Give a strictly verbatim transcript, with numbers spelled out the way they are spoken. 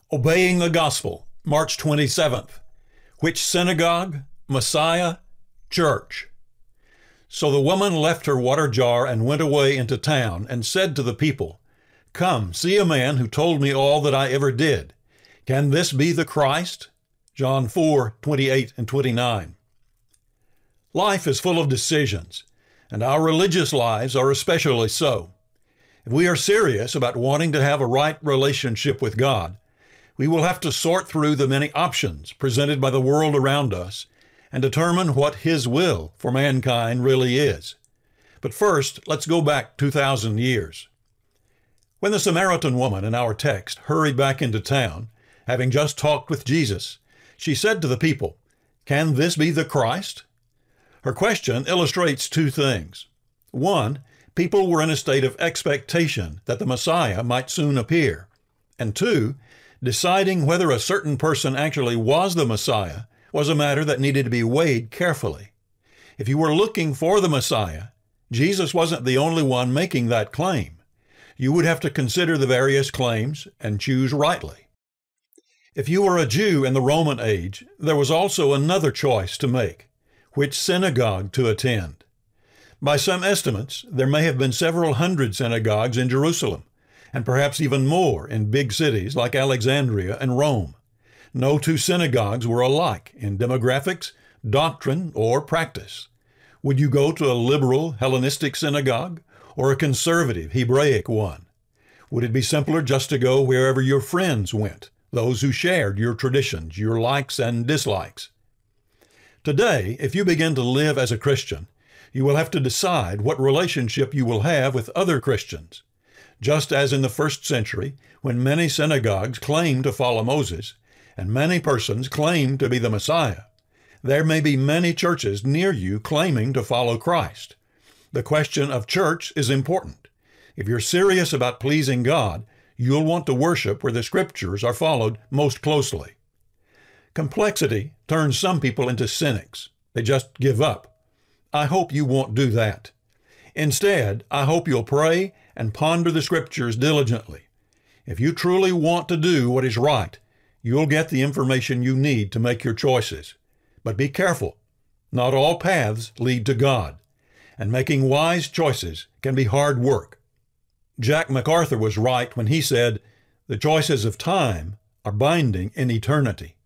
Obeying the Gospel, March twenty-seventh. Which synagogue? Messiah? Church. So the woman left her water jar and went away into town and said to the people, "Come, see a man who told me all that I ever did. Can this be the Christ?" John four, twenty-eight and twenty-nine. Life is full of decisions, and our religious lives are especially so. If we are serious about wanting to have a right relationship with God, we will have to sort through the many options presented by the world around us and determine what His will for mankind really is. But first, let's go back two thousand years. When the Samaritan woman in our text hurried back into town, having just talked with Jesus, she said to the people, "Can this be the Christ?" Her question illustrates two things. One, people were in a state of expectation that the Messiah might soon appear. And two, deciding whether a certain person actually was the Messiah was a matter that needed to be weighed carefully. If you were looking for the Messiah, Jesus wasn't the only one making that claim. You would have to consider the various claims and choose rightly. If you were a Jew in the Roman age, there was also another choice to make: which synagogue to attend. By some estimates, there may have been several hundred synagogues in Jerusalem, and perhaps even more in big cities like Alexandria and Rome. No two synagogues were alike in demographics, doctrine, or practice. Would you go to a liberal Hellenistic synagogue or a conservative Hebraic one? Would it be simpler just to go wherever your friends went, those who shared your traditions, your likes and dislikes? Today, if you begin to live as a Christian, you will have to decide what relationship you will have with other Christians. Just as in the first century, when many synagogues claimed to follow Moses, and many persons claimed to be the Messiah, there may be many churches near you claiming to follow Christ. The question of church is important. If you're serious about pleasing God, you'll want to worship where the Scriptures are followed most closely. Complexity turns some people into cynics. They just give up. I hope you won't do that. Instead, I hope you'll pray and ponder the Scriptures diligently. If you truly want to do what is right, you'll get the information you need to make your choices. But be careful. Not all paths lead to God, and making wise choices can be hard work. Jack MacArthur was right when he said, "The choices of time are binding in eternity."